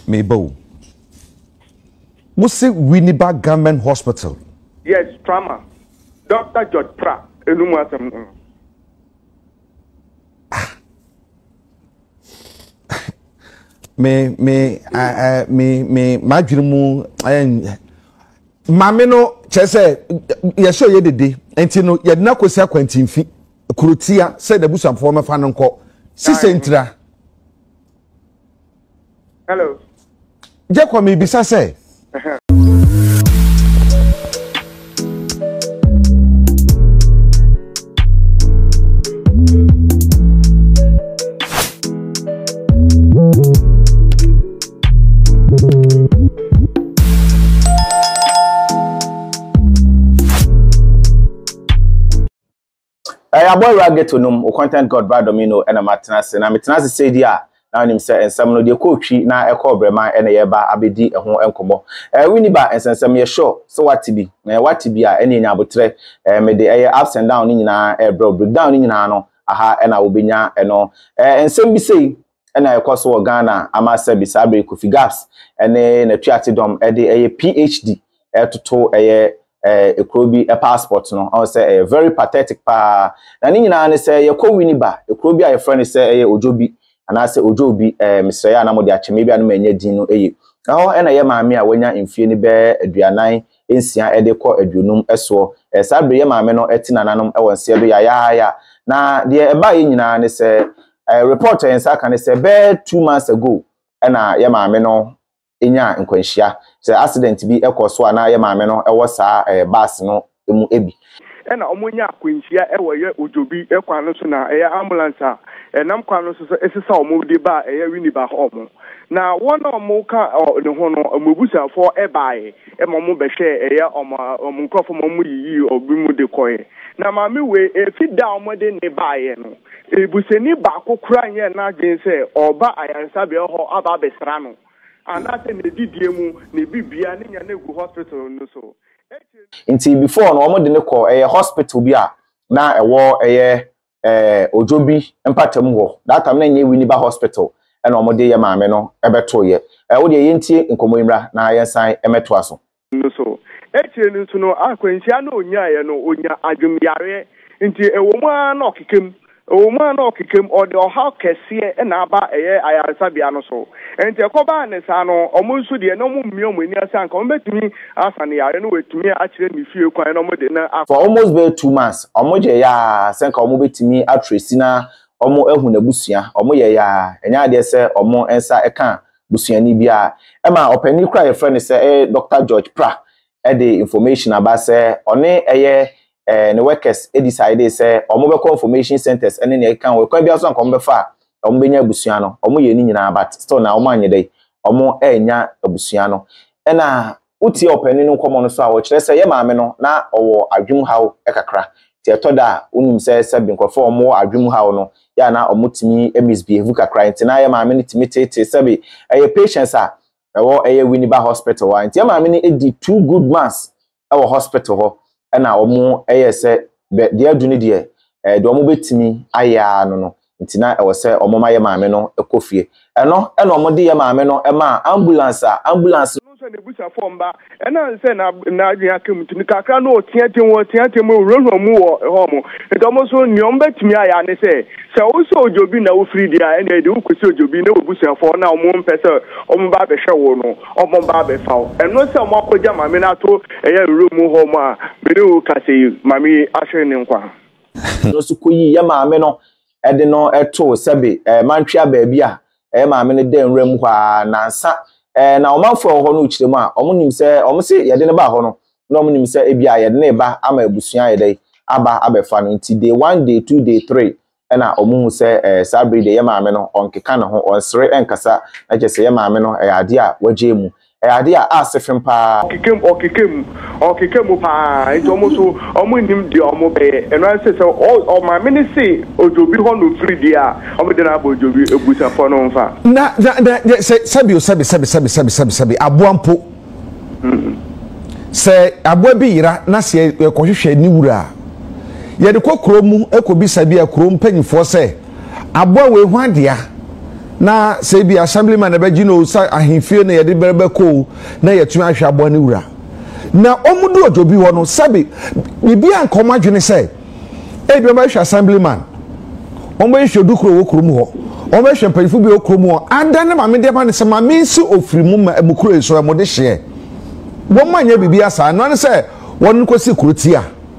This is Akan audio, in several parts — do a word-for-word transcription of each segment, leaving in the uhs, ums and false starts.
Mebo. Musi Winneba Government Hospital. Yes, trauma. Doctor George Prah. Enumwasem. Me me uh, me me madwirimu eh mame no chese ye show ye dede enti no ye na kosi akwantimfi kurotia say the busuamfo mefa no nko sisentra. Hello. Je kwa me bisa say I boy we get to know content God bad domino and a matnas and I'm tenase say dia now him say ensam no de coachy na e call brema and ye ba abedi e ho enkomo eh Winneba ensam ye sure so what be na what be a ene nya abotre eh me de eh ups and down ni nyina eh bro breakdown ni nyina no aha e na obenya e no eh ensam bi say e na ekoso wo Ghana amasa bi sabre kofi gas ene na tuate dom e de eh PhD eh toto eh eh ekrobi a passport no I say a very pathetic pa na ni nyina ne say ye ko Winneba ekrobi a ye friend say eh ojobi ana say ojobi eh Mister ya na mo de acheme bia no manya din no eh na ho na ye maame a wanya mfie ni be aduanan ensia e de ko aduonum eso eh sabre ye maame no etina nanom e wonse do ya ya ya na de e ba ye nyina ne say eh reporter en sa kan say be two months ago na ye maame no enya nkwanhia say accident bi ekoso ana ye maame no ewo saa eh bus no emu ebi ena omonya akwanhia ewo ye ojobi ekwan no so na eh ambulance a enam kwan no so esesa omo de ba eh Winneba home na wona omo ka ne ho no omobusafo ebae e momo behwe eh omo omo nkrofo momo yiyi obi mu de koye na maame we efi da omo de ne bae no ebuseni ba kokura nye na dwen se oba ayansa be ho aba besra no anate ne didie mu ne bibia ne nya na egu hospital no so nti before no omo de ne ko eh hospital bi a na ewo eh eh ojobi empatam ho that time na nye Winneba hospital na omo de ye maame no ebeto ye eh wo de ye ntie nkomo imra na ayensan emeto aso no so etire no so no akwanhia na onya ye no onya adwumyare nti ewo mu na okekem o man o kikem o de o ha kese e na aba eye ayarsabia no so enti ekoba ne sa no omunsu de no mu mmio mu ni asa nka o betumi asane yare no wetumi a kire ni fie kwan no mo de na for almost be two months omoje ya senka o mo betumi atresi na omo ehu na busua omo ye ya enya de se omo ensa eka busua ni bia e ma opani kra ye friend se eh Doctor George Prah e de information about se one eye eh ne workers e decide say omo be confirmation centers ene ne kan we kan bia so nkom be fa omo benya abusua no omo ye ni nyina but still na omo anyedai omo enya abusua no e na uti opani no nkomo no so a wo kire say ye maame no na owo adwum haw e kakra ti etoda unim say se bi nkofo omo adwum haw no ya na omo timi emisbehave kakra nti na ye maame no timi tete se bi eye patients a ewo eye Winneba hospital wa nti ye maame no edi two good months ewo hospital ho na omo eyese de aduni de eh de omo betimi aya no no ntina e wo se omo maye maame no ekofie eno e no omo de ye maame no e ma ambulance ambulance no so ne busa fomba e na se na na adua kem tuni kakra no otiatem wo otiatem rohro mu wo ho mo e omo so nyom betimi aya ne se se wo so ojobi na wo free dia e na de wo kosi ojobi na wo busa fo na omo mpese omo ba be hwe wo no omo ba be fa eno se omo akoja maame na to e ye room ho mo a bere kase mami ahwe ne nkwa no so koyi ya maame no e de no eto sebe e mantwea ba bia e maame no den ram hwa nansa e na omafo ho no kiremu a omo nim se omo se ye de ne ba ho no na omo nim se e bia ye de ne ba ama abusua ye dai aba abefa no nti day one day two day three e na omo hu se e sabre de ye maame no onkeka ne ho onsere enkasa na je se ye maame no e ade a waje mu e ade a asefem pa okikem okikem okikem pa e omo so omo nim de omo be eno ase se o maame ne se ojobi ho no free dia omo de na ba ojobi ebusa fo no mfa na na se sabi sabi sabi sabi sabi sabi sabi aboampo mhm se aboa bi yira na se ekohwehwe ni wura ye de kokro mu ekobi sabi akro mpanyifo se aboa we hu adea na say bi assemblyman ebe gi no sa ahemfie na ye de berebe ko na ye tumi ahwe abo ne wura na omudu ojobi ho no sabi bibi an koma dwene say e bi o ma hwe assemblyman o ma hwe dukuro wo kurum ho o ma hwe mpanyifo bi wo kurum ho anda ne ma me de ma ne se ma me nsi ofiri mu ma emukuro so mo de hye wo ma nya bibi asa no ne say won ko si kurotia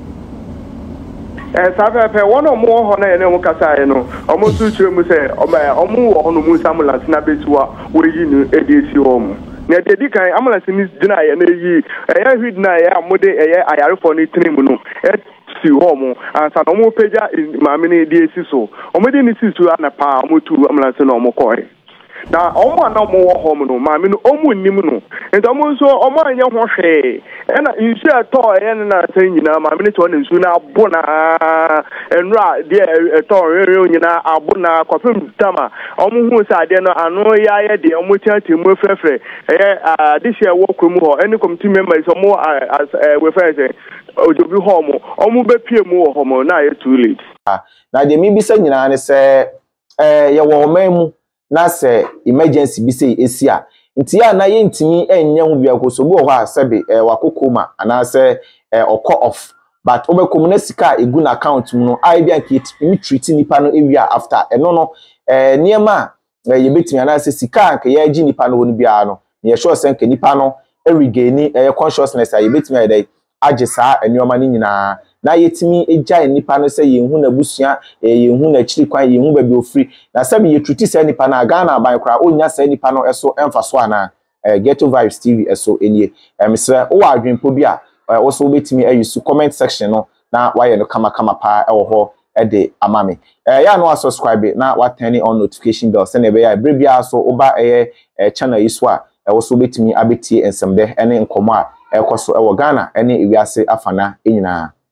eh sabe pe won o mo ho na ye ne mo kasa ye no o mo su chire mu say o ma o mo wo no mu ambulance na betuwa wo yi ni edesi ho mu na de di kan ambulance ni dina ye na yi eh hwid na ye amode eh ayarefo ni trim no si ho mu ansa no mo peja ma me ni edesi so o mo di ni si su na pa o mo tu ambulance na o mo ko na omo na omo wo hom no ma me no omo nim no ento omo so omo anya ho hwe e na nsu eto e na san nyina ma me to na nsu na abona enra de eto rere nyina abona kofem tama omo hu sa de no ano ya ye de omo tiati mu frefre e adihye wo kwemu ho eni committee members omo we friends ojobi hom omo be pie mu wo hom na ye too late na de mi bi sa nyina ne se eh ye wo mamu na se emergency bi say esia nti ya na ye ntimi enye ho bia koso bo ho a sebe e wakokoma ana se okọ off but obekom na sika egu na account mu no ai bia ke mi treat nipa no ewia after eno no eh niema ye betimi ana se sika anke ye agi nipa no woni bia no ye sure se nke nipa no e regain eh consciousness ye betimi ya dai age saa enioma ni nyina na yetimi ejai nipa no se yehu na busua yehu na chiri kwan yehu ba bi ofri na sabe ye treat se nipa na Ghana aban kra onya se nipa no eso emfa so ana Ghetto Vibes T V eso enie emsre o wa adwenpo bi a wo so betimi ayusu comment section no na waye no kama kama pa e wo ho e de amame eh ya no subscribe na wa turn on notification bell se na be ya brebia so oba eh channel yiso a e wo so betimi abetie ensemde ene nkomo a e koso e wo Ghana ene ewiase afana enyina